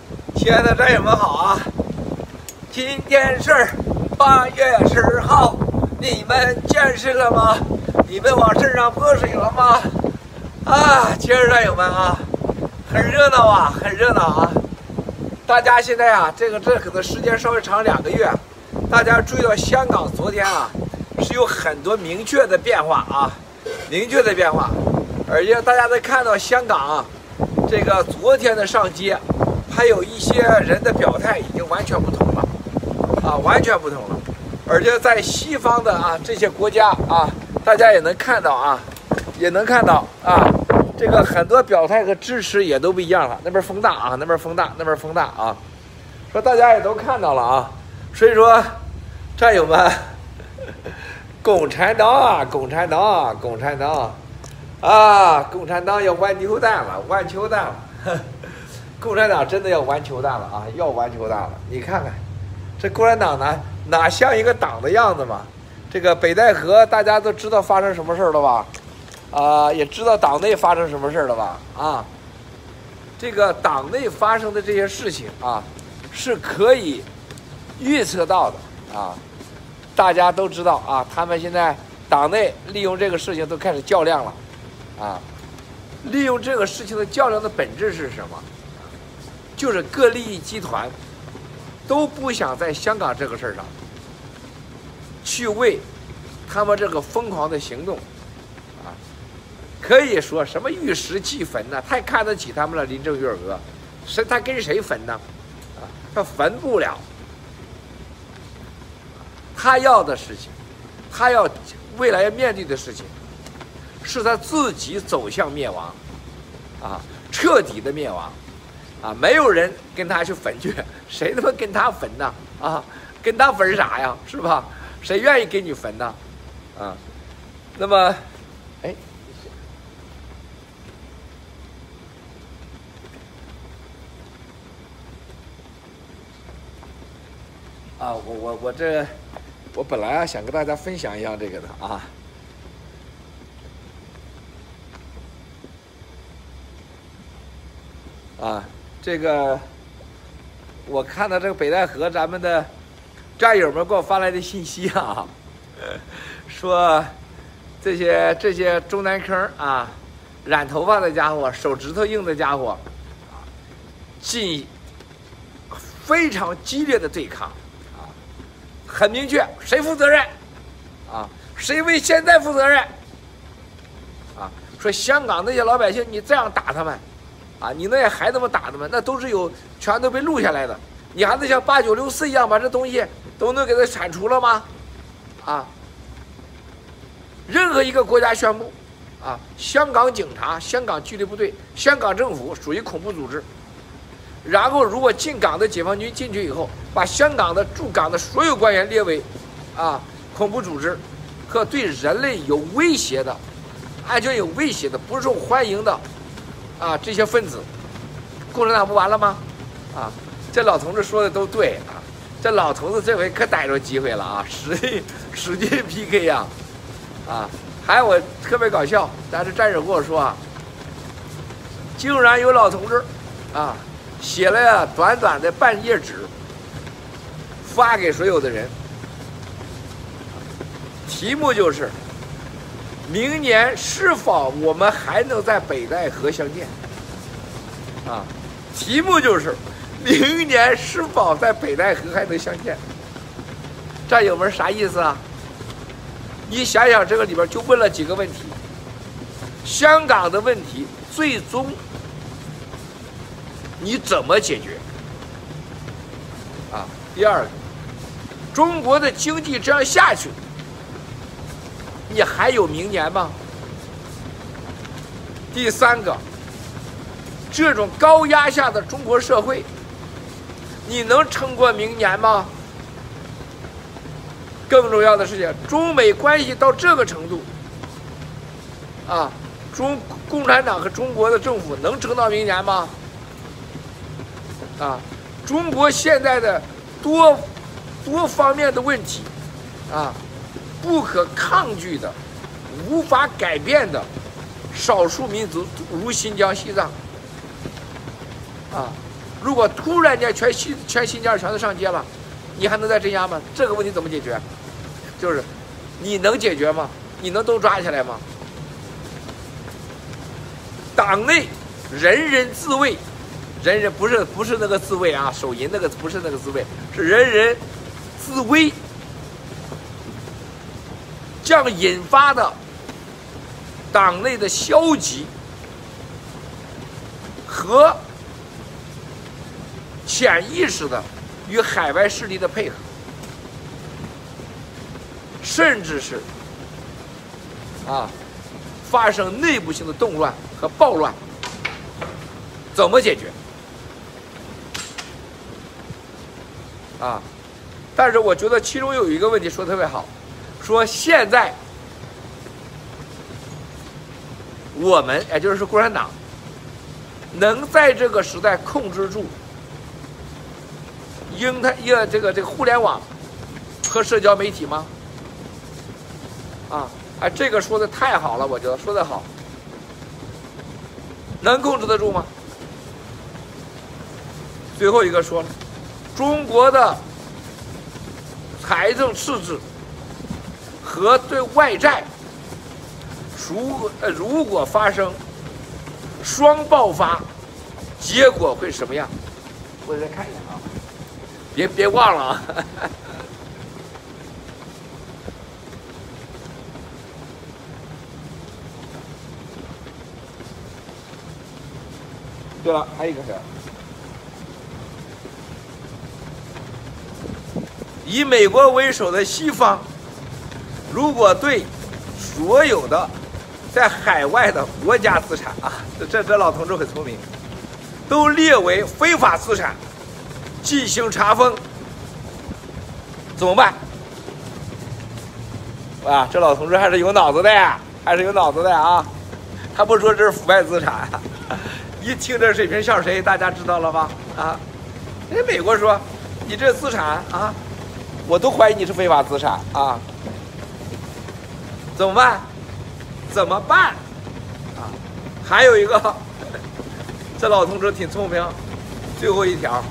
亲爱的战友们好啊！今天是8月10号，你们见识了吗？你们往身上泼水了吗？啊，亲爱的战友们啊，很热闹啊，很热闹啊！大家现在啊，这可能时间稍微长2个月，大家注意到香港昨天啊是有很多明确的变化啊，明确的变化，而且大家都看到香港啊，这个昨天的上街。还有一些人的表态已经完全不同了，啊，完全不同了。而且在西方的啊这些国家啊，大家也能看到啊，这个很多表态和支持也都不一样了。那边风大啊，那边风大啊，说大家也都看到了啊。所以说，战友们，共产党啊，共产党要玩球蛋了，玩球蛋了。共产党真的要玩球蛋了啊！要玩球蛋了！你看看，这共产党哪像一个党的样子嘛？这个北戴河大家都知道发生什么事了吧？啊，也知道党内发生什么事了吧？啊，这个党内发生的这些事情啊，是可以预测到的啊。大家都知道啊，他们现在党内利用这个事情都开始较量了，啊，利用这个事情的较量的本质是什么？就是各利益集团都不想在香港这个事儿上去为他们这个疯狂的行动啊，可以说什么玉石俱焚呢？太看得起他们了，林郑月娥，他跟谁焚呢？啊，他焚不了。他要的事情，他要未来要面对的事情，是他自己走向灭亡，啊，彻底的灭亡。啊，没有人跟他去焚去，谁他妈跟他焚呢？啊，跟他焚啥呀？是吧？谁愿意跟你焚呢？啊，那么，哎，啊，我本来想跟大家分享一下这个的啊。啊，这个我看到这个北戴河咱们的战友们给我发来的信息啊，说这些中南坑啊，染头发的家伙，手指头硬的家伙，进非常激烈的对抗啊，很明确，谁负责任啊？谁为现在负责任啊？说香港那些老百姓，你这样打他们。啊，你那些孩子们打他们，那都是全都被录下来的。你还能像8964一样把这东西都能给它铲除了吗？啊，任何一个国家宣布，啊，香港警察、香港纪律部队、香港政府属于恐怖组织，然后如果进港的解放军进去以后，把香港的驻港的所有官员列为啊恐怖组织和对人类有威胁的、安全有威胁的、不受欢迎的。啊，这些分子，共产党不完了吗？啊，这老同志说的都对啊，这老头子这回可逮着机会了啊，使劲 PK 呀！啊，还有我特别搞笑，但是战友跟我说啊，竟然有老同志啊写了短短的半页纸，发给所有的人，题目就是。明年是否我们还能在北戴河相见？啊，题目就是明年是否在北戴河还能相见？战友们啥意思啊？你想想这个里边就问了几个问题。香港的问题最终你怎么解决？啊，第二个，中国的经济这样下去。你还有明年吗？第三个，这种高压下的中国社会，你能撑过明年吗？更重要的是，中美关系到这个程度，啊，共产党和中国的政府能撑到明年吗？啊，中国现在的多方面的问题，啊。不可抗拒的、无法改变的少数民族，如新疆、西藏，啊， 如果突然间全新疆全都上街了，你还能再镇压吗？这个问题怎么解决？就是你能解决吗？你能都抓起来吗？党内人人自卫，人人不是那个自卫啊，手淫那个不是那个自卫，是人人自危，将引发的党内的消极和潜意识的与海外势力的配合，甚至是发生内部性的动乱和暴乱，怎么解决？但是我觉得其中有一个问题说得特别好，说现在我们也就是共产党能在这个时代控制住这个互联网和社交媒体吗？这个说的太好了，我觉得说得好，能控制得住吗？最后一个说了，中国的财政赤字和对外债，如果发生双爆发，结果会什么样？我再看一眼啊，别忘了啊。对了，还有一个是，以美国为首的西方，如果对所有的在海外的国家资产这老同志很聪明，都列为非法资产进行查封，怎么办？这老同志还是有脑子的呀，还是有脑子的啊！他不说这是腐败资产。一听这水平像谁，大家知道了吧？人家美国说，你这资产我都怀疑你是非法资产怎么办？怎么办？还有一个，这老同志挺聪明，最后一条，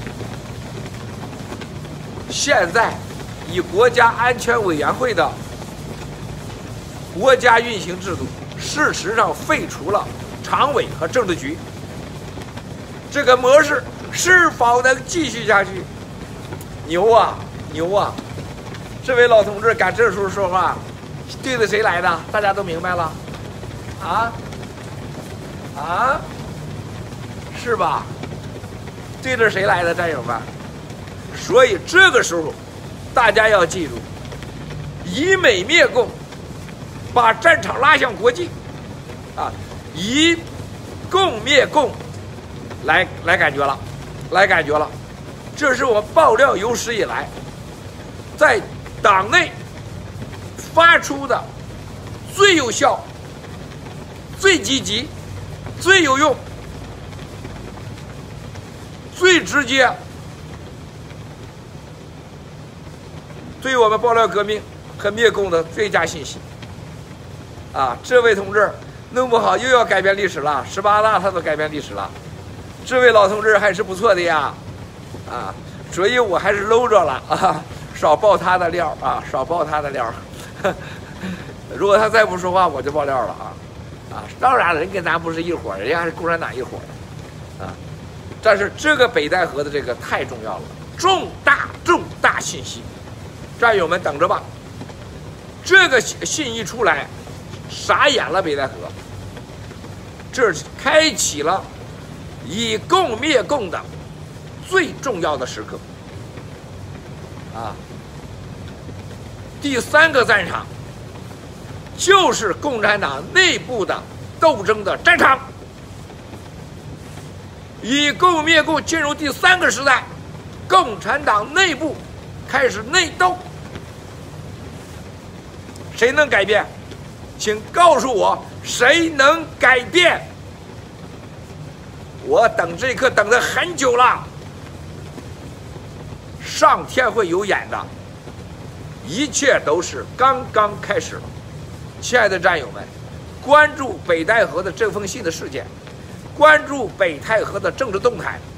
现在以国家安全委员会的国家运行制度，事实上废除了常委和政治局，这个模式是否能继续下去？牛啊，牛啊！这位老同志敢这时候说话，对着谁来的？大家都明白了，是吧？对着谁来的，战友们？所以这个时候，大家要记住，以美灭共，把战场拉向国际，以共灭共，来感觉了，这是我们爆料有史以来，在党内发出的最有效、最积极、最有用、最直接，对我们爆料革命和灭共的最佳信息。这位同志弄不好又要改变历史了，18大他都改变历史了。这位老同志还是不错的呀，所以我还是搂着了少爆他的料少爆他的料。如果他再不说话，我就爆料了当然了，人跟咱不是一伙，人家是共产党一伙的但是这个北戴河的这个太重要了，重大信息，战友们等着吧。这个信一出来，傻眼了北戴河，这开启了以共灭共的最重要的时刻第3个战场就是共产党内部的斗争的战场，以共灭共进入第3个时代，共产党内部开始内斗，谁能改变？请告诉我，谁能改变？我等这一刻等了很久了，上天会有眼的，一切都是刚刚开始了。亲爱的战友们，关注北戴河的这封信的事件，关注北戴河的政治动态，